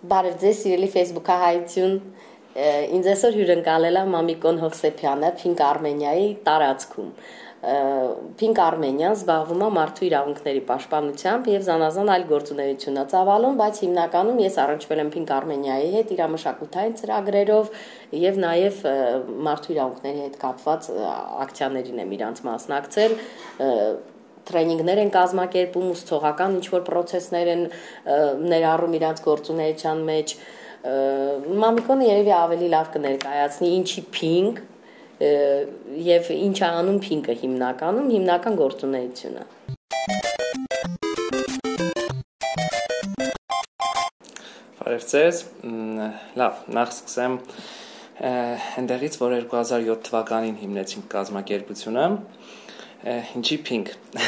Բարև ձեզ, սիրելի Facebook-հայություն, ինձ այսօր հյուրընկալել է Մամիկոն Հովսեփյանը Pink Armenia-ի տարածքում։ Pink Armenia-ն զբաղվում է մարդու իրավունքների պաշտպանությամբ եւ զանազան այլ գործունեություն է ծավալում, բայց հիմնականում ես առնչվել եմ Pink Armenia-ի հետ իր մշակութային ծրագրերով եւ նաեւ մարդու իրավունքների հետ կապված ակցիաներին եմ իրանց մասնակցել, տրեյնինգներ են կազմակերպում, ուսուցողական ինչ-որ պրոցեսներ են ներառում իրանց գործունեության մեջ։ Մամիկոնը երևի ավելի լավ կներկայացնի ինչի Pink եւ ինչ է անում Pink-ը հիմնական գործունեությունը։ Բարև ձեզ, լավ, նախ սկսեմ այնտեղից, որ 2007 թվականին հիմնեցինք կազմակերպությունը, ինչի Pink։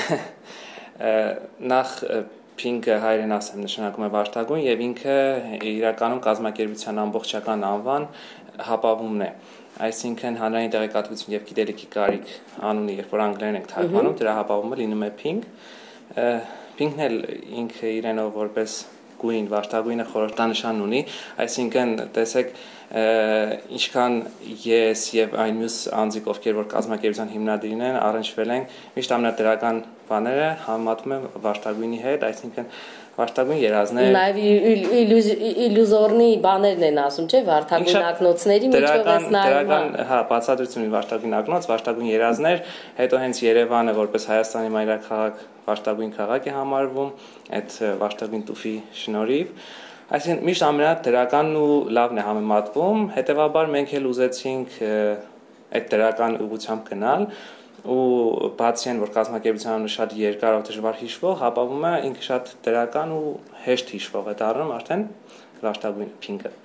Նախ Pink-ը հայերենասեմ նշանակում է վարդագույն եւ ինքը իրականում կազմակերպության ամբողջական անվան հապավումն է։ Այսինքն հանրային տեղեկատվություն եւ գիտելիքի կարիք անունը, երբ որ անգլերեն ենք թարգմանում, դրա հապավումը լինում է Pink։ Pink-ն էլ ինքը իրենով որպես գույն վարդագույնը խորհրդանշան ունի, այսինքն տեսեք ինչքան ես եւ այն մյուս անձիկ, ովքեր որ կազմակերպության հիմնադիրն են, առնչվել են միշտ ամենադրական բաները համատում են վարդագույնի հետ, այսինքն վարդագույն երազներ։ Նաեւ իլյուզորնի բաներն են ասում, չէ՞, վարդագույն ակնոցների միջով էս նայում։ Հա, բացատրություն վարդագույն ակնոց, վարդագույն երազներ, հետո հենց Երևանը որպես Հայաստանի մայրաքաղաք վարդագույն քաղաք է համարվում, այդ վարդագույն տուֆի շնորհիվ։ Այսինքն միշտ ամենադրականն ու լավն է համեմատվում, հետեւաբար մենք էլ ուզեցինք այդ դրական ուղղությամբ գնալ ու բացի այն որ կազմակերպությունը շատ երկար ու դժվար հիշվող, հապավում է ինքը շատ դրական ու հեշտ հիշվող է դառնում արդեն վարդագույն Pink-ը։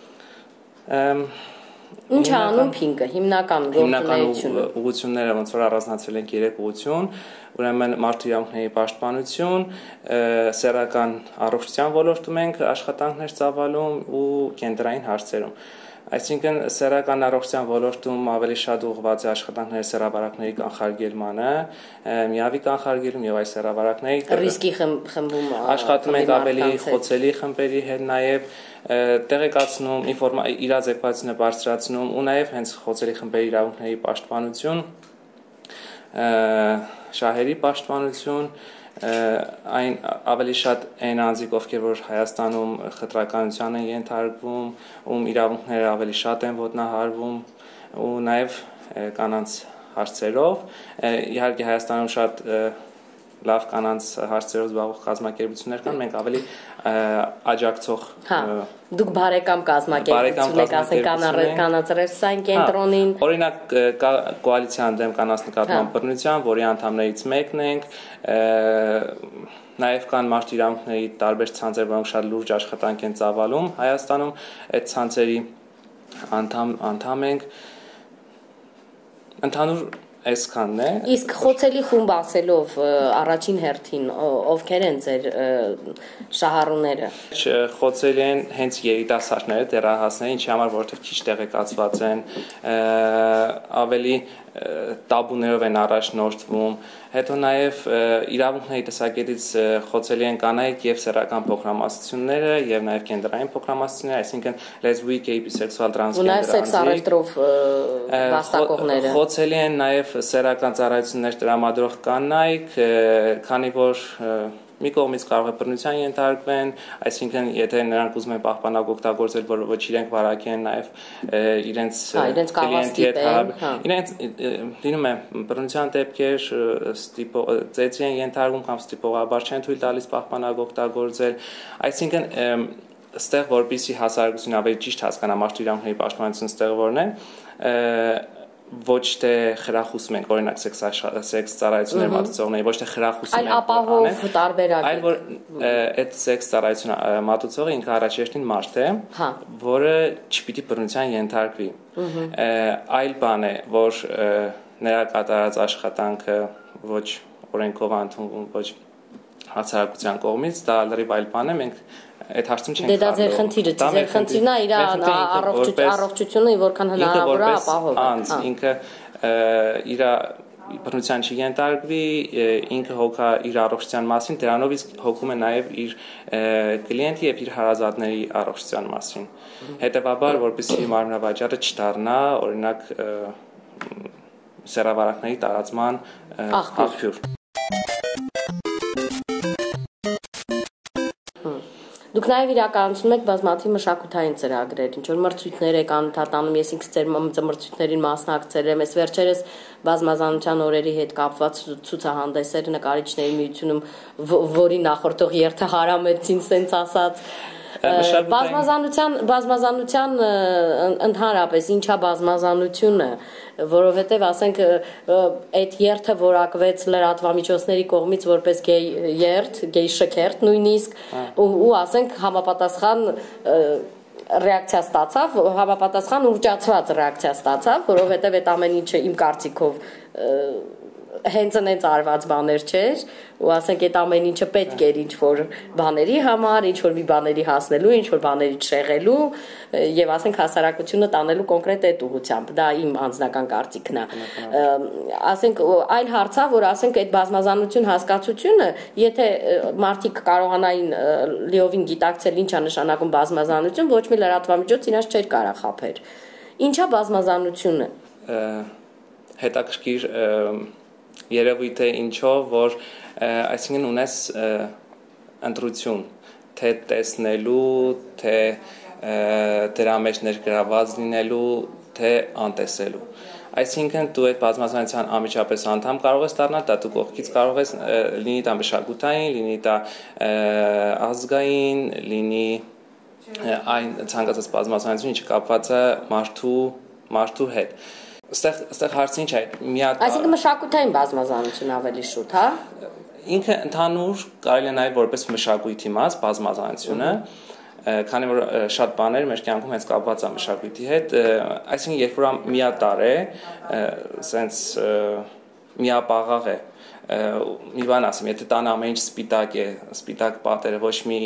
Ինչ է անում Pink-ը, հիմնական գործունեությունը։ Ուղղությունները ոնց որ առանձնացրել ենք 3 ուղղություն, ուրեմն մարդու իրավունքների պաշտպանություն, սեռական առողջության ոլորտում ենք աշխատանքներ ծավալում ու կենտրոնային հարցերում։ Այսինքն սեռական առողջության ոլորտում ավելի շատ ուղղված է աշխատանքների սեռավարակների կանխարգելմանը, միավի կանխարգելում եւ այս սեռավարակների ռիսկի խմբում աշխատում ենք ավելի խոցելի խմբերի հետ նաեւ տեղեկացնում, իրազեկվածությունը բարձրացնում ու նաեւ հենց խոցելի խմբերի իրավունքների պաշտպանություն, շահերի պաշտպանություն, այն ավելի շատ այն անձիկ, ովքեր որ Հայաստանում խտրականության են ենթարկվում, ում իրավունքները ավելի շատ են ոտնահարվում ու նաև կանանց հարցերով, իհարկե Հայաստանում շատ լավ կանանց հարցերով զբաղվող կազմակերպություններ կան, մենք ավելի աջակցող դուք բարեկամ կազմակերպություն եք, ասենք կանանց ռեսուրսային կենտրոնին։ Օրինակ կոալիցիան դեմ կանանց նկատմամբ բռնության, որի անդամներից մեկն ենք, նաև կան մարդու իրավունքների տարբեր ցանցեր, որոնք շատ լուրջ աշխատանք են ծավալում Հայաստանում, այդ ցանցերի անդամ ենք։ Ընդհանուր այսքանն է։ Իսկ խոցելի խումբ ասելով առաջին հերթին ովքեր են ձեր շահառուները։ Խոցելի են հենց երիտասարդները, դեռահասները, ինչի համար որովհետև քիչ տեղեկացված են, ավելի տաբուներով են առաջնորդվում, հետո նաև իրավունքների տեսակետից խոցելի են կանայք եւ սեռական փոքրամասնությունները եւ նաև կենտրոնային փոքրամասնությունները, այսինքն լեսբիկ, գեյ, բիսեքսուալ, տրանսգենդեր անձինք։ Ու նաև սեքս առևտրով վաստակողները։ Խոցելի են նաև սեռական ծառայություններ տրամադրող կանայք, քանի որ մի կողմից կարող է բռնության ենթարկվեն, այսինքն եթե նրանք ուզում են պահպանակ օգտագործել, որ ոչ իրենք վարակեն, նաև իրենց կլիենտի հետ իրենց լինում է բռնության դեպքեր, ծեծի են ենթարկվում կամ ստիպողաբար չեն թույլ տալիս պահպանակ օգտագործել, այսինքն ստեղ որպեսզի հասարակությունը ավելի ճիշտ հասկանա մարդու իրավունքների պաշտպանությունը ստեղ որն է, ոչ թե խրախուսում ենք օրինակ սեքս ծառայություններ մատուցողների, ոչ թե խրախուսում ենք, այլ ապահով տարբերակ, այլ որ այդ սեքս ծառայությունը մատուցողը ինքը առաջերտին մարդ է, որը չպիտի բռնության ենթարկվի։ Այլ բան է, որ նրա կատարած աշխատանքը ոչ օրենքով ընդունվում, ոչ հասարակության կողմից, դա լրիվ այլ բան է, մենք այդ հարցում չենք կարող։ Դա ձեր խնդիրը, ձեր խնդիրն է իր առողջությունը որքան հնարավոր է ապահովել։ Ինքը իր բռնության չի ենթարկվի, ինքը հոգա իր առողջության մասին, դրանով իսկ հոգում է նաև իր կլիենտի եւ իր հարազատների առողջության մասին։ Հետևաբար, որպեսզի մարմնավաճառը չդառնա, օրինակ, սեռավարակների տարածման աղբյուր։ Դուք նաև իրականացնում եք բազմաթիվ մշակութային ծրագրեր, ինչ որ մրցույթներ եք անընդհատանում, ես ինքս ձեր մրցույթներին մասնակցել եմ, ես վերջերս բազմազանության օրերի հետ կապված ցուցահանդեսեր նկարիչների միությունում, որի նախորդող երթը հարամեցին, սենց ասած, բազմազանության ընդհանրապես ինչա բազմազանությունը, որովհետև ասենք այդ երթը որակվեց լրատվամիջոցների կողմից որպես գեյ երթ, գեյ շքերթ նույնիսկ ու ասենք համապատասխան ռեակցիա ստացավ, համապատասխան ուռճացված ռեակցիա ստացավ, որովհետև այդ ամեն ինչը իմ կարծիքով հենց այնց արված բաներ չէր ու ասենք այդ ամեն ինչը պետք էր ինչ որ բաների համար, ինչ որ մի բաների հասնելու, ինչ որ բաների շեղելու եւ ասենք հասարակությունը տանելու կոնկրետ այդ ուղղությամբ, դա իմ անձնական կարծիքն է։ Ասենք այլ հարցա, որ ասենք այդ բազմազանություն հասկացությունը, եթե մարդիկ կարողանային լիովին գիտակցել ինչա նշանակում բազմազանություն, ոչ մի լրատվամիջոց իրաց չէր կարող խաբեր։ Ինչա բազմազանությունը։ Հետաքրքիր երևույթ է ինչով, որ այսինքն ունես ընտրություն, թե տեսնելու, թե դրա մեջ ներգրաված լինելու, թե անտեսելու։ Այսինքն դու այդ բազմազանության անմիջապես անդամ կարող ես դառնալ, դա դու կողքից կարող ես լինի դա մշակութային, լինի դա ազգային, լինի այն ցանկացած բազմազանություն, ինչը կապված է մարդու հետ։ Այստեղ հարցը ինչ է, այսինքն մշակութային բազմազանություն ավելի շուտ, հա։ Ինքը ընդհանուր կարելի է նաև որպես մշակույթի մաս բազմազանությունը, քանի որ շատ բաներ մեր կյանքում հենց կապված է մշակույթի հետ, այսինքն երբ որ միատարր է, սենց միապաղաղ է, մի բան ասեմ, եթե տան ամեն ինչ սպիտակ է, սպիտակ պատերը, ոչ մի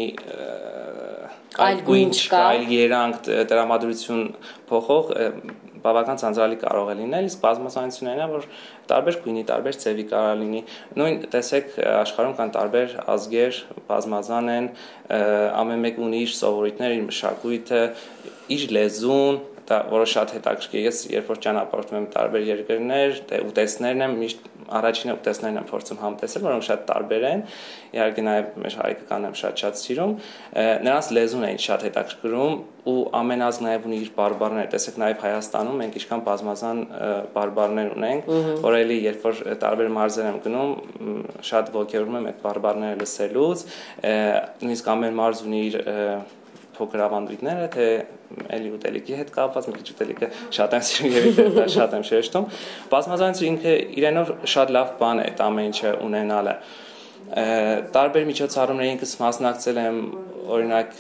այլ գույն չկա, այլ երանգ, տրամադրություն փոխող բավական ցանցրալի կարող է լինել, իսկ բազմազանությունն է, որ տարբեր գույնի, տարբեր ձևի կարող լինի։ Նույն տեսեք աշխարհում կան տարբեր ազգեր, բազմազան են, ամեն մեկ ունի իր սովորույթները, իր մշակույթը, իր լեզուն, դա որոշ շատ հետաքրքիր է։ Ես երբ որ ճանապարհորդում եմ տարբեր երկրներ, ուտեստներն եմ միշտ առաջինը ուտեստներն եմ փորձում համտեսել, որոնք շատ տարբեր են։ Իհարկե նաև մեր հայկական եմ շատ սիրում։ Նրանց լեզուն է ինձ շատ հետաքրքրում ու ամեն ազգ նաև ունի իր բարբառները։ Տեսեք նաև Հայաստանում մենք ինչքան բազմազան բարբառներ ունենք, որ էլի երբ որ տարբեր մարզեր եմ գնում, շատ ոգևորվում եմ այդ բարբառները լսելուց։ Նույնիսկ ամեն մարզ ունի իր փոքր ավանդույթները, թե էլի ուտելիքի հետ կապված, մի քիչ ուտելիքը շատ եմ սիրում եւ դա շատ եմ շեշտում։ Բազմազանությունը ինքը իրենով շատ լավ բան է, այդ ամեն ինչը ունենալը։ Տարբեր միջոցառումների ինքս մասնակցել եմ, օրինակ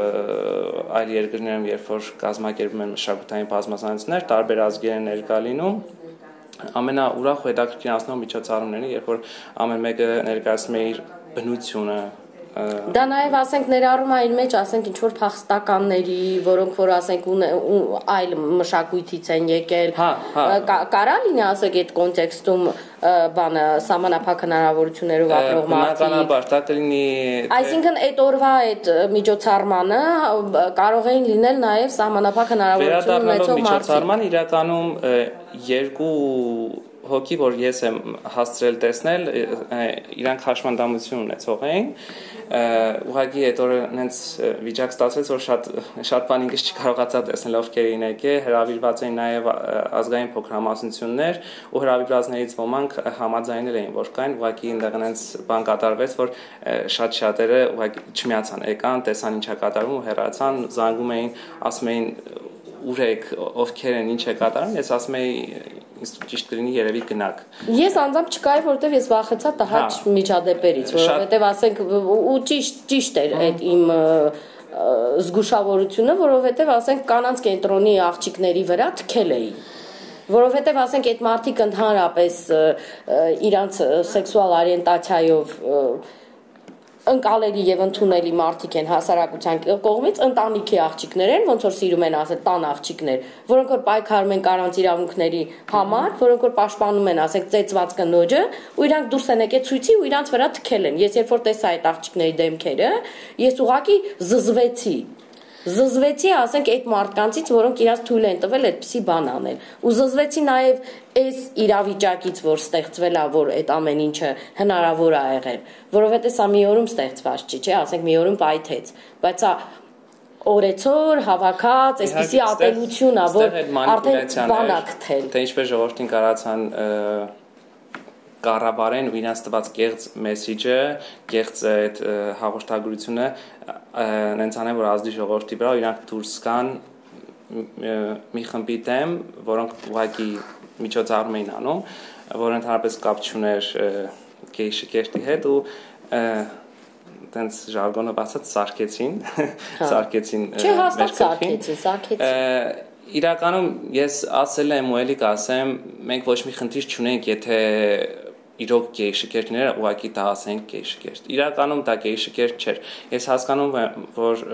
այլ երկրներում, երբ որ կազմակերպում են մշակութային բազմազանություններ, տարբեր ազգեր են ներկա լինում։ Ամենաուրախ ու հետաքրքիր միջոցառումները, երբ որ ամեն մեկը ներկայացնում է իր բնությունը, դա նաև ասենք ներառում է իր մեջ ասենք ինչ որ փախստականների, որոնք որ ասենք այլ մշակույթից են եկել, կարա լինի ասեք այդ կոնտեքստում բանը սահմանափակ հնարավորություններով ապրող մարդիկ, բնականաբար դա կլինի, այսինքն այդ օրվա այդ միջոցառմանը կարող էին լինել նաև սահմանափակ հնարավորություն ունեցող մարդիկ։ Միջոցառման իրականում երկու հոգի, որ ես եմ հասցրել տեսնել, իրանք հաշմանդամություն ունեցող էին, ուղղակի այդ օրը նենց վիճակ ստացվեց, որ շատ բան ինքս չկարողացա տեսնել, ովքեր էին եկել, հրավիրված էին նաև ազգային փոքրամասնություններ ու հրավիրվածներից ոմանք համաձայնել էին, որ կային, ուղղակի այնտեղ նենց բան կատարվեց, որ շատ շատերը ուղղակի չմիացան, եկան, տեսան ինչա կատարվում ու հեռացան, զանգում էին, ասում էին ուր եք, ովքեր են, ինչ է կատարում, ես ասում էի ճիշտ կլինի երևի գնաք։ Ես անձամբ չկայի, որովհետև ես վախեցա տհաճ միջադեպերից, որովհետև ասենք ու ճիշտ էր այդ իմ զգուշավորությունը, որովհետև ասենք կանանց կենտրոնի աղջիկների վրա թքել էին, որովհետև ասենք այդ մարդիկ ընդհանրապես իրանց սեքսուալ օրիենտացիայով ընկալելի եւ ընդունելի մարդիկ են հասարակության կողմից, ընտանիքի աղջիկներ են, ոնց որ սիրում են ասել, տան աղջիկներ, որոնք որ պայքարում են կանանց իրավունքների համար, որոնք որ պաշտպանում են, ասենք, ծեծված կնոջը, ու իրանք դուրս են եկել ցույցի ու իրանք վրա թքել են։ Ես երբ որ տեսա այդ աղջիկների դեմքերը, ես ուղղակի զզվեցի, ասենք, այդ մարդկանցից, որոնք իրաց թույլ են տվել այդպիսի բան անել։ Ու զզվեցի նաև այս իրավիճակից, որ ստեղծվել է, որ այդ ամեն ինչը հնարավոր է եղել, որովհետև սա մի օրում ստեղծված չի, չէ, ասենք մի օրում պայթեց, բայց սա օրեցօր հավաքած, այսպիսի ատելություն է, որ արդեն բան է գտել։ Թե ինչպես ժողովրդին կարացան կառավարեն ու իրենց տված կեղծ մեսիջը, կեղծ այդ հաղորդագրությունը նենց անեն, որ ազդի ժողովրդի վրա իրանք դուրս գան մի խմբի դեմ, որոնք ուղղակի միջոցառում էին անում, որ ընդհանրապես կապ չուներ գեյ շքերթի հետ ու տենց ժարգոնով ասած սարքեցին Չէ, հաստատ սարքեցին Իրականում ես ասել եմ ու էլի կասեմ, մենք ոչ մի խնդիր չունենք, եթե իրոք գեյ շքերթները ուղղակի դա ասենք գեյ շքերթ։ Իրականում դա գեյ շքերթ չէր։ Ես հասկանում եմ, որ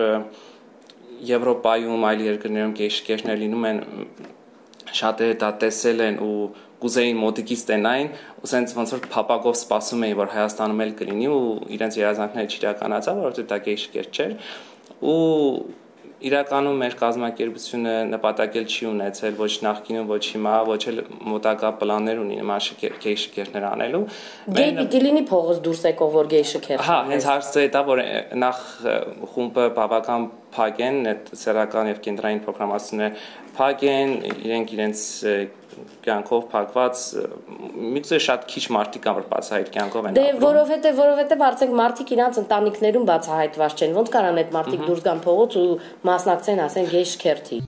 Եվրոպայում, այլ երկրներում գեյ շքերթներ լինում են, շատերը դա տեսել են ու կուզեին մոտիկից տենային, ու սենց ոնց որ փապակով սպասում էին, որ Հայաստանում էլ կլինի ու իրենց երազանքները չիրականացավ, որովհետև դա գեյ շքերթ չէր։ Ու իրականում մեր կազմակերպությունը նպատակել չի ունեցել ոչ նախկինում, ոչ հիմա, ոչ էլ մոտակա պլաններ ունի նման գեյ շքերթներ անելու։ Գեյ պիտի լինի փողոց դուրս եկող, որ գեյ շքերթ։ Հա, հենց հարցը դա որ նախ խումբը բավական փակ են, այդ սեռական եւ կենտրոնային պրոգրամացիաները փակ են, իրենց կյանքով փակված, միգուցե շատ քիչ մարդիկ կան, որ բացահայտ կյանքով են ապրում։ Դե որովհետև արդեն մարդիկ իրանց ընտանիքներում բացահայտված չեն, ոնց կարան այդ մարդիկ դուրս գան փողոց ու մասնակցեն, ասեն, գեյ շքերթի։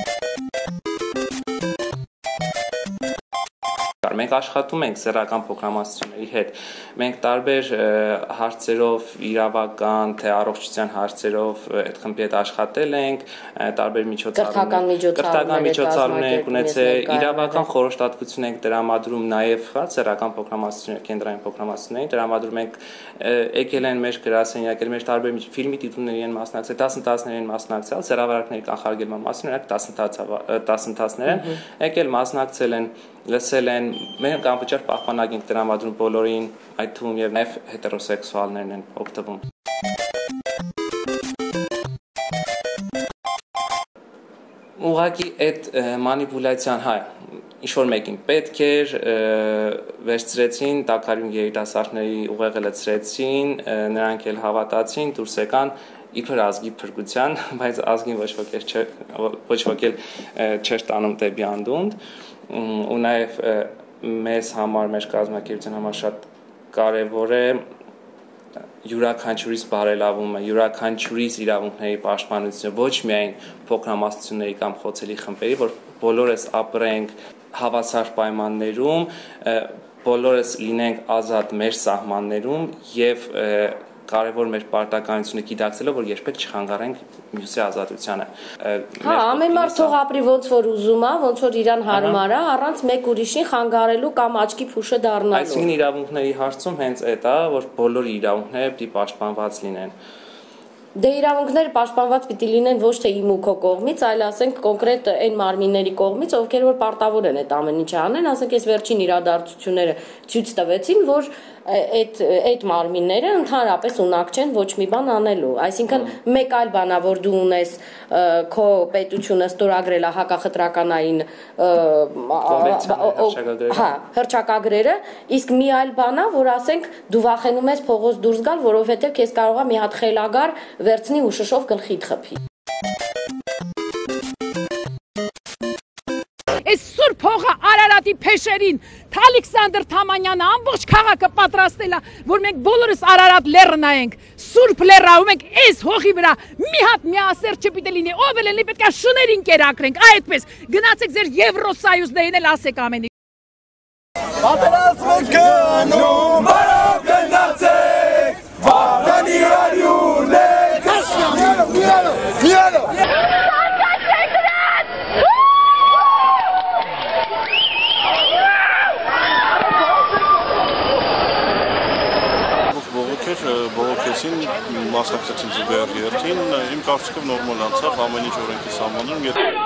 Մենք աշխատում ենք սեռական պրոգրամացիաների հետ։ Մենք տարբեր հարցերով, իրավական, թե առողջության հարցերով այդ խմբի հետ աշխատել ենք, տարբեր միջոցառումներ ենք ունեցել, իրավական խորհրդատվություն ենք տրամադրում նաև սեռական պրոգրամացիաների, կենտրոնային պրոգրամացիաների տրամադրում ենք, եկել են մեր գրասենյակներ, մեր տարբեր ֆիլմի դիտումների են մասնակցել, դասընթացների են մասնակցել, սեռավարակների կանխարգելման մասին օրինակ դասընթացներ են, եկել մասնակցել են, լսել են, մենք անվճար պահպանակ ենք տրամադրում բոլորին, այդ թվում եւ նաեւ հետերոսեքսուալներն են օգտվում։ Ուղղակի այդ մանիպուլյացիան, հա, ինչ որ մեկին պետք էր, վերցրեցին, տակարյուն երիտասարդների ուղեղը լցրեցին, նրանք էլ հավատացին, դուրս եկան իբր ազգի փրկության, բայց ազգին ոչ ոք էլ չէր տանում դեպի անդունդ, ու նաև մեզ համար, մեր կազմակերպության համար շատ կարևոր է յուրաքանչյուրիս բարելավումը, յուրաքանչյուրիս իրավունքների պաշտպանությունը, ոչ միայն փոքրամասնությունների կամ խոցելի խմբերի, որ բոլորս ապրենք հավասար պայմաններում, բոլորս լինենք ազատ մեր սահմաններում եւ կարևոր մեր պարտականությունը գիտակցելով, որ երբեք չխանգարենք մյուսի ազատությանը։ Հա, ամեն մարդ թող ապրի ոնց որ ուզում է, ոնց որ իրան հարմար է, առանց մեկ ուրիշին խանգարելու կամ աչքի փուշը դառնալու։ Այսինքն իրավունքների հարցում հենց այդ է, որ բոլոր իրավունքները պիտի պաշտպանված լինեն։ Դե իրավունքները պաշտպանված պիտի լինեն ոչ թե իմ ու քո կողմից, այլ ասենք կոնկրետ այն մարմինների կողմից, ովքեր որ պարտավոր են այդ ամեն ինչը անեն, ասենք այս վերջին իրադարձությունները ցույց տվեցին, որ այդ մարմինները ընդհանրապես ունակ չեն ոչ մի բան անելու։ Այսինքն մեկ այլ բան է, որ դու ունես քո պետությունը ստորագրել է հակախտրականային հռչակագրերը, իսկ մի այլ բան է, որ ասենք դու վախենում ես փողոց դուրս գալ, որովհետև քեզ կարող է մի հատ խելագար վերցնի ու շշով գլխիդ խփի։ Այս սուր փողը Արարատի փեշերին Ալեքսանդր Թամանյանը ամբողջ քաղաքը պատրաստել է, որ մենք բոլորս Արարատ լեռը նայենք, սուրբ լեռը, ու մենք այս հողի վրա մի հատ միասեր չպիտի լինի, ով էլ լինի պետք է շներին կերակրենք, այդպես գնացեք ձեր Եվրոսայուզներին էլ ասեք ամեն ինչ։ Պատրաստ ենք գնում, բարով գնացեք, վատանի արյունեք, միանո։ Բողոքեցին իմ կարծիքով նորմալ անցավ, ամեն ինչ օրենքի սահմանում։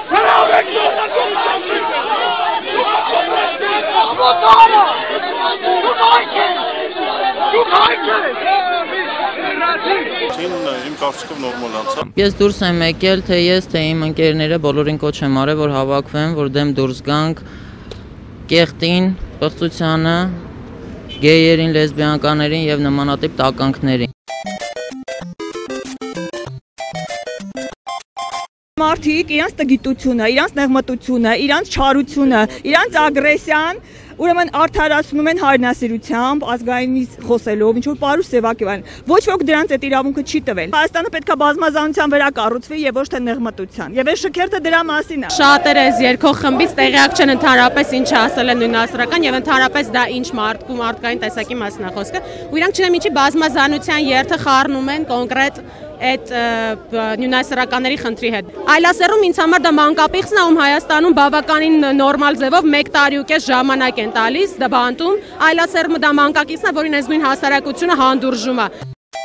Իմ կարծիքով նորմալ անցավ։ Ես դուրս եմ եկել, թե ես, թե իմ ընկերները բոլորին կոչ եմ արել, որ հավաքվեն, որ դեմ դուրս գանք կեղտին, պղծությանը, գեյերին, լեսբիանկաներին եւ նմանատիպ տականքներին։ Մարդիկ իրանց տգիտությունը, իրանց նեղմտությունը, իրանց չարությունը, իրանց ագրեսիան ուրեմն արդարացնում են հայրենասիրությամբ, ազգայինից խոսելով, ինչ որ պարուս սևակեվան։ Ոչ ոք դրանց այդ իրավունքը չի տվել։ Հայաստանը պետք է բազմազանության վրա կառուցվի եւ ոչ թե նեղմտության։ Եվ այս շքերթը դրա մասին է։ Շատերը այս երկող խմբից տեղյակ չեն ընդհանրապես ինչ ասել են նույնասրական եւ ընդհանրապես դա ինչ մարդկային տեսակի մասն է խոսքը։ Ու իրանք չնայած ինչի բազմազանության երթը խառնում են կոնկրետ այդ նույնասրականների խնդրի հետ։ Այլասերում ինձ համար դա մանկապիղծն է, ում Հայաստանում բավականին նորմալ ձևով 1 տարի ու կես ժամանակ են տալիս դբանտում, այլասերումը դա մանկակիցն է, որին այս նույն հասարակությունը հանդուրժում է։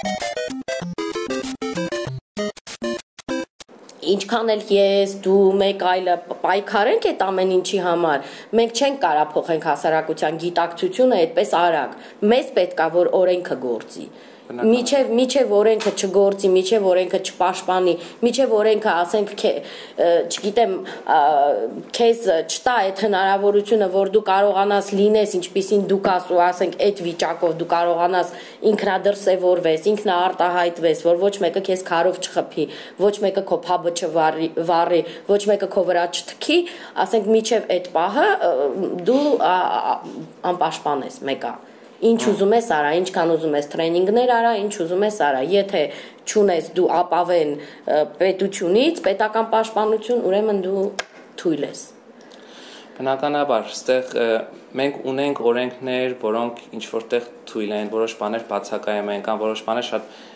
Ինչքան էլ ես, դու, մեկ այլը պայքարենք այդ ամեն ինչի համար, մենք չենք կարա փոխենք հասարակության գիտակցությունը այդպես արագ։ Մեզ պետք է որ օրենքը գործի։ Միջև օրենքը չգործի, միջև օրենքը չպաշտպանի, միջև օրենքը ասենք, չգիտեմ, քեզ չտա այդ հնարավորությունը, որ դու կարողանաս լինես, ինչպիսին դու կաս ու ասենք այդ վիճակով դու կարողանաս ինքնադրսևորվես, ինքնաարտահայտվես, որ ոչ մեկը քեզ քարով չխփի, ոչ մեկը քո փաբը չվառի, ոչ մեկը քո վրա չթքի, ասենք միջև այդ պահը դու անպաշտպան ես մեկը։ Ինչ ուզում ես արա, ինչքան ուզում ես տրեյնինգներ արա, ինչ ուզում ես արա, եթե չունես դու ապավեն պետությունից, պետական պաշտպանություն, ուրեմն դու թույլ ես։ Բնականաբար, ստեղ մենք ունենք օրենքներ, որոնք ինչ որտեղ թույլ են, որոշ բաներ բացակայում են, կամ որոշ բաներ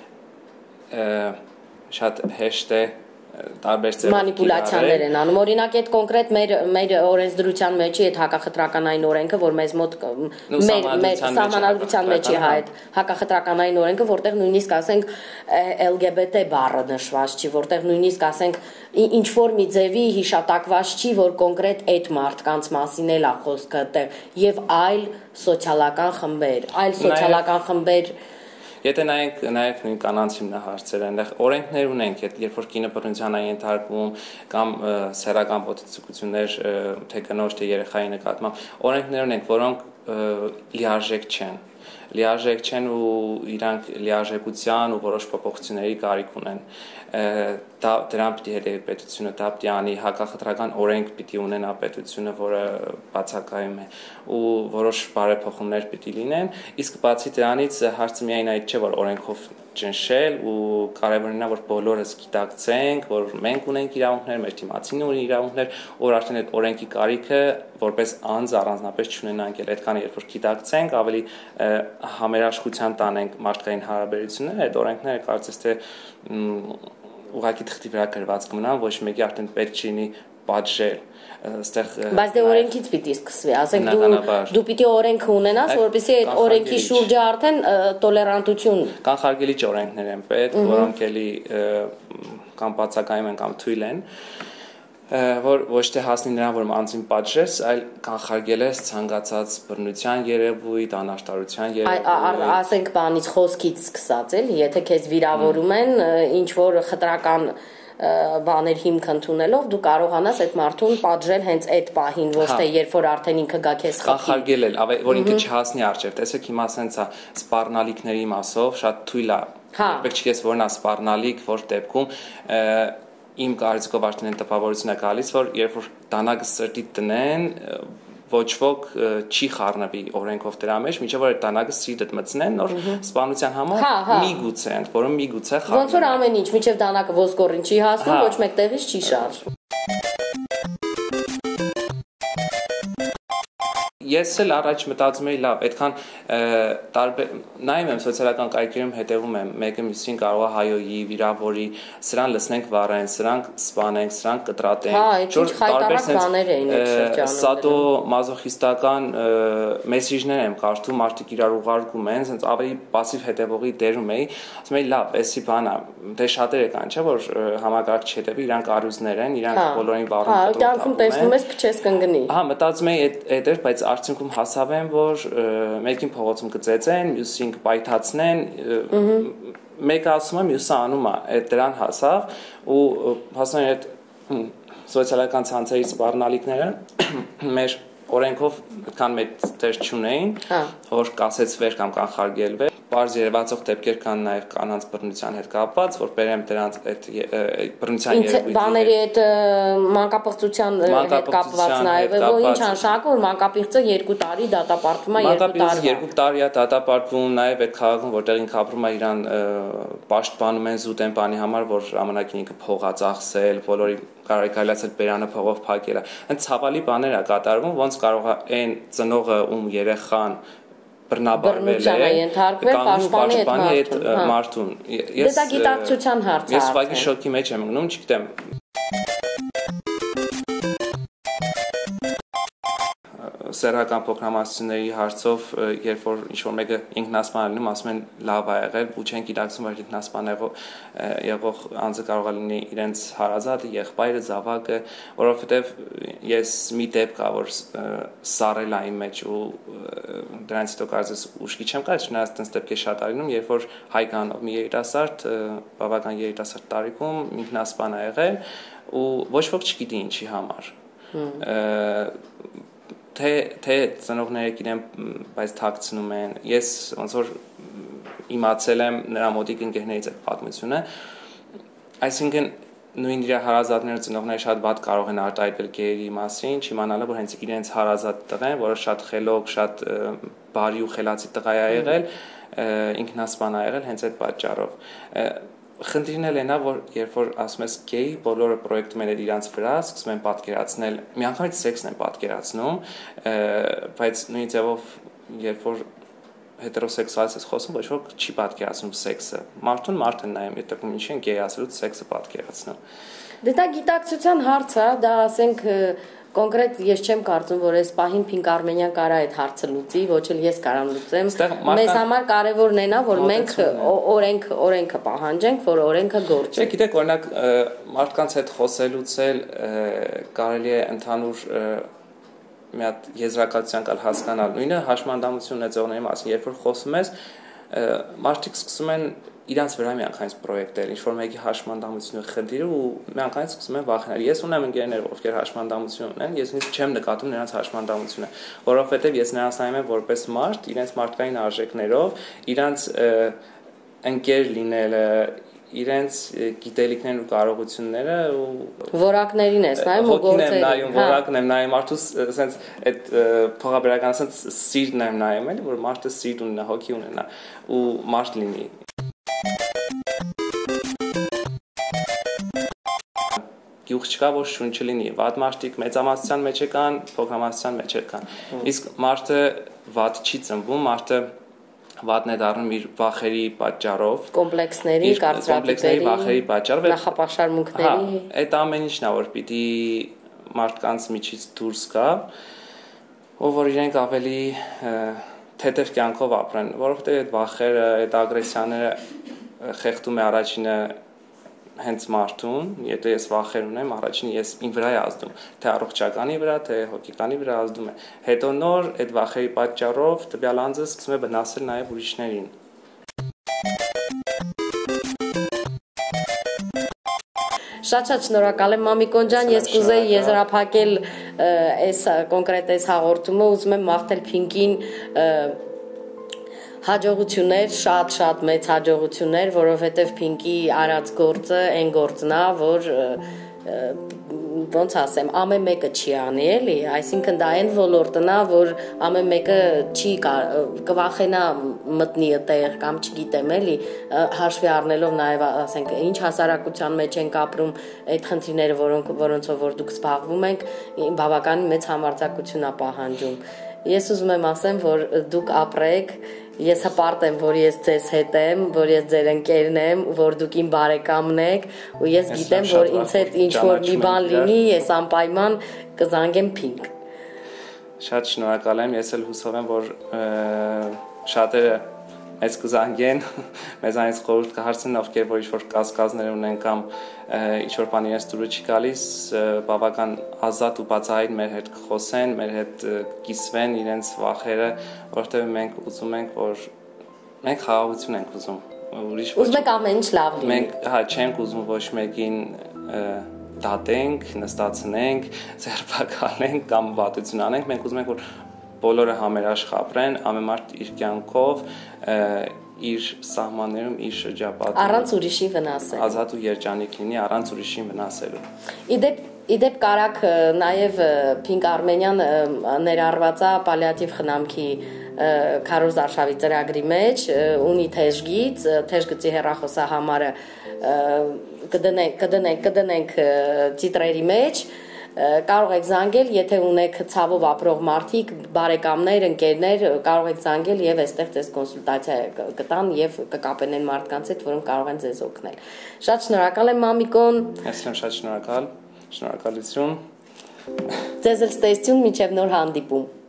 շատ հեշտ է տարբեր ձևով մանիպուլյացիաներ են անում։ Օրինակ այդ կոնկրետ մեր օրենսդրության մեջի այդ հակախտրականային օրենքը, որ մեզ մոտ մեր սահմանադրության մեջի այդ հակախտրականային օրենքը, որտեղ նույնիսկ ասենք LGBT բառը նշված չի, որտեղ նույնիսկ ասենք ինչ որ մի ձևի հիշատակված չի, որ կոնկրետ այդ մարդկանց մասին էլ է խոսքը այդտեղ եւ այլ սոցիալական խմբեր Եթե նայենք նաև նույն կանանց հիմնահարցերը, այնտեղ օրենքներ ունենք, երբ որ կինը բռնության է ենթարկվում կամ սեռական ոտնձգություններ թե կնոջ թե երեխայի նկատմամբ, օրենքներ ունենք, որոնք լիարժեք չեն ու իրանք լիարժեքության ու որոշ փոփոխությունների կարիք ունեն։ Դրան պիտի հետևի պետությունը, դա պիտի անի հակախտրական օրենք պիտի ունենա պետությունը, որը բացակայում է ու որոշ բարեփոխումներ պիտի լինեն, իսկ բացի դրանից հարցը միայն այդ չէ, որ օրենքով ճնշել ու կարևորն է, որ բոլորս գիտակցենք, որ մենք ունենք իրավունքներ, մեր թիմացին ունի իրավունքներ, որ արդեն այդ օրենքի կարիքը որպես անձ առանձնապես չունենանք, այդքան երբ որ գիտակցենք, ավելի համերաշխության տանենք մարդկային հարաբերությունները, այդ օրենքները կարծես թե ուղղակի թղթի վրա գրված կմնան, ոչ մեկի արդեն պետք չի պատժել։ Բայց դե օրենքից պիտի սկսվի, ասենք դու պիտի օրենք ունենաս, որպեսզի այդ օրենքի շուրջը արդեն տոլերանտություն կանխարգելիչ օրենքներ են պետք, որոնք էլի կամ բացակայում են կամ թույլ են, որ ոչ թե հասնի նրան, որ անձին պատժես, այլ կանխարգելես ցանկացած բռնության երևույթ, անաշտարության երևույթ։ Ասենք բանից խոսքից սկսած էլի, եթե քեզ վիրավորում են, ինչ որ խտրական բաներ հիմք ընդունելով դու կարողանաս այդ մարդուն պատժել հենց այդ պահին, ոչ թե երբ որ արդեն ինքը գա քեզ խփի։ Կանխարգելել, որ ինքը չհասնի առջև։ Տեսեք հիմա սենցա սպառնալիքների մասով շատ թույլ է։ Պետք չի ես որն է սպառնալիք, որ դեպքում իմ կարծիքով արդեն այն տպավորություն է գալիս, որ երբ որ դանակը սրտի տնեն, ոչ ոք չի խառնվի օրենքով դրա մեջ, մինչև որ այդ դանակը սիրտդ մտցնեն, նոր սպանության համար միգուցե ընդ որում միգուցե խառնվի։ Ոնց որ ամեն ինչ, մինչև դանակը ոսկորին չի հասնում, ոչ մեկ տեղից չի շարժվում։ ես էլ առաջ մտածում էի լավ, այդքան տարբեր նայում եմ սոցիալական կայքերում հետևում եմ, մեկը մյուսին կարող է հայոյի, վիրավորի, սրան լցնենք վառեն, սրանք սպանենք, սրանք կտրատենք, ինչ խայտարակ բաներ էին այդ շրջանում։ Սադո մազոխիստական մեսիջներ եմ կարդում, մարդիկ իրար ուղարկում են, ասենց ավելի пассив հետևողի դերում էի, ասում էի լավ, էսի բանա, դե շատերը կան, չէ՞ որ համակարգ չհետևի, իրանք առյուծներ են, իրանք բոլորին վառում կտրատում են։ Կյանքում տեսնում ես փչես կընկնի։ Մտածում էի այդ էր, բայց արդյունքում հասավ եմ, որ մեկին փողոցում կծեծեն, մյուսին կպայթացնեն, մեկը ասում է, մյուսը անում է, այդ դրան հասավ ու հասան այդ սոցիալական ցանցերի սպառնալիքները մեր օրենքով այդքան մեծ դեր չունեին, որ կասեցվեր կամ կանխարգելվեր։ Պարզ երևացող դեպքեր կան նաև կանանց բռնության հետ կապված, որ բերեմ դրանց այդ բռնության երևույթի բաների այդ մանկապղծության հետ կապված նաև, որ ինչ անշանակում որ մանկապիղծը 2 տարի դատապարտվում է 2 տարի։ 2 տարի է դատապարտվում, նաև այդ քաղաքում, որտեղ ինքը ապրում է, իրան պաշտպանում են զուտ են բանի համար, որ ժամանակին ինքը փող է ծախսել, բոլորի կարեկալացել բերանը փողով փակել է։ Այն ցավալի բաներ է կատարվում, ոնց կարող է այն ծնողը ում երեխան բռնաբարվել է պաշտպանի այդ մարդուն։ Դա գիտակցության հարց է։ Ես ուղղակի շոկի մեջ եմ մնում, չգիտեմ։ Սեռական փոքրամասնությունների հարցով, երբ որ ինչ-որ մեկը ինքնասպան լինում, ասում են լավ է եղել, ու չեն գիտակցում, որ ինքնասպան եղող անձը կարող է լինի իրենց հարազատը, եղբայրը, զավակը, որովհետև ես մի դեպք կա, որ սառել այն մեջ ու դրանից հետո կարծես ուշքի չեմ կայ, չնայած տենց դեպքեր շատ ալինում, երբ որ Հայկանով մի երիտասարդ, բավական երիտասարդ տարիքում ինքնասպան է եղել ու ոչ ոք չգիտի ինչի համար։ Թե ծնողները գիտեն, բայց թաքցնում են։ Ես ոնց որ իմացել եմ նրա մոտիկ ընկերներից այդ պատմությունը, այսինքն նույն իր հարազատները ծնողները շատ վատ կարող են արտահայտել գերի մասին, չիմանալը, որ հենց իրենց հարազատ տղեն, որը շատ խելոք, շատ բարի ու խելացի տղա է եղել, ինքնասպան է եղել հենց այդ պատճառով։ Խնդիրն էլ այնա, որ երբ որ ասում ես գեյ, բոլորը պրոյեկտում են իրանց վրա, սկսում են պատկերացնել, միանգամից սեքսն են պատկերացնում, բայց նույն ձևով երբ որ հետերոսեքսուալից ես խոսում, ոչ ոք չի պատկերացնում սեքսը։ Մարդուն մարդ են նայում, եթե ինչ են գեյ ասելուց սեքսը պատկերացնում։ Դե դա գիտակցության հարց է, դա ասենք կոնկրետ ես չեմ կարծում, որ այս պահին Փինկ Արմենյան կարա այդ հարցը լուծի, ոչ էլ ես կարամ լուծեմ։ Մեզ համար կարևորն է նա, որ մենք օրենքը պահանջենք, որ օրենքը գործի։ Չէ, գիտեք, օրինակ մարդկանց հետ խոսելուց էլ կարելի է ընդհանուր մի հատ եզրակացության կալ հասկանալ։ Նույնը հաշմանդամություն ունեցողների մասին, երբ որ խոսում ես, մարդիկ սկսում են իրանց վրա միանգամից պրոյեկտել, ինչ-որ մեկի հաշմանդամությունը խնդիրը ու միանգամից սկսում են վախենալ։ Ես ունեմ ընկերներ, ովքեր հաշմանդամություն ունեն, ես նույնիսկ չեմ նկատում նրանց հաշմանդամությունը, որովհետև ես նրանց նայում եմ որպես մարդ, իրենց մարդկային արժեքներով, իրանց ընկեր լինելը, իրենց գիտելիքներն ու կարողությունները ու որակներին ես նայում ու գործերին։ Որակն եմ նայում, մարդու ասենց այդ փոխաբերական ասենց սիրտն եմ նայում, էլի, որ մարդը սիրտ ունենա, հոգի ունենա ու մարդ լինի։ Գյուղ չկա, որ շուն չլինի, վատ մարդիկ մեծամասնության մեջ կան, փոքրամասնության մեջ կան։ Իսկ մարդը վատ չի ծնվում, մարդը վատն է դառնում իր վախերի պատճառով, կոմպլեքսների, կարծրատիպերի, վախերի պատճառով, նախապաշարմունքների։ Այդ ամեն ինչն է, որ պիտի մարդկանց միջից դուրս գա, որ իրենք ավելի թեթև կյանքով ապրեն, որովհետև այդ վախերը, այդ ագրեսիաները խեղդում է առաջինը հենց մարդուն, եթե ես վախեր ունեմ, առաջինը ես իմ վրա է ազդում, թե առողջականի վրա, թե հոգեկանի վրա ազդում է։ Հետո նոր այդ վախերի պատճառով տվյալ անձը սկսում է վնասել նաև ուրիշներին։ Շատ շնորհակալ եմ Մամիկոն ջան, ես կուզեի եզրափակել այս կոնկրետ այս հաղորդումը, ուզում եմ մաղթել Փինկին հաջողություններ, շատ մեծ հաջողություններ, որովհետև Փինկի արած գործը այն գործն է, որ ոնց ասեմ, ամեն մեկը չի անի, էլի, այսինքն դա այն ոլորտն է, որ ամեն մեկը չի կվախենա մտնի այդտեղ կամ չգիտեմ, էլի, հաշվի առնելով նաև, ասենք, ինչ հասարակության մեջ ենք ապրում, այդ խնդիրները, որոնցով որ դուք զբաղվում եք, բավականին մեծ համարձակություն է պահանջում։ Ես ուզում եմ ասեմ, որ դուք ապրեք, ես հպարտ եմ, որ ես ձեզ հետ եմ, որ ես ձեր ընկերն եմ, որ դուք իմ բարեկամն եք, ու ես գիտեմ, որ ինձ հետ ինչ որ մի բան լինի, ես անպայման կզանգեմ Փինկ։ Շատ շնորհակալ եմ, ես էլ հուսով եմ, որ շատերը մեզ կզանգեն, մեզանից խորհուրդ կհարցնեն, ովքեր որ ինչ-որ կասկածներ ունեն կամ ինչ-որ բան իրենց դուրս չի գալիս, բավական ազատ ու բացահայտ մեր հետ կխոսեն, մեր հետ կիսվեն իրենց վախերը, որովհետև մենք ուզում ենք, որ մենք խաղաղություն ենք ուզում, ուրիշ ոչ։ Ուզում եք ամեն ինչ լավ լինի։ Մենք չենք ուզում ոչ մեկին դատենք, նստացնենք, ձերբակալենք կամ վատություն անենք, մենք ուզում ենք, որ բոլորը համերաշխ ապրեն, ամեն մարդ իր կյանքով, իր սահմաններում, իր շրջապատում առանց ուրիշի վնասելու։ Ազատ ու երջանիկ լինի առանց ուրիշին վնասելու։ Իդեպ կարակ նաև Փինկ Արմենյան ներառված է պալիատիվ խնամքի քարոզ արշավի ծրագրի մեջ, ունի թեժգծի հեռախոսահամարը կդնենք տիտրերի մեջ, կարող եք զանգել, եթե ունեք ցավով ապրող մարդիկ, բարեկամներ, ընկերներ, կարող եք զանգել եւ այստեղ ձեզ կոնսուլտացիա կտան եւ կկապեն այն մարդկանց հետ, որոնք կարող են ձեզ օգնել։ Շատ շնորհակալ եմ Մամիկոն։ Ես եմ շատ շնորհակալ, շնորհակալություն։ Ձեզ էլ ստեսություն, մինչև նոր հանդիպում։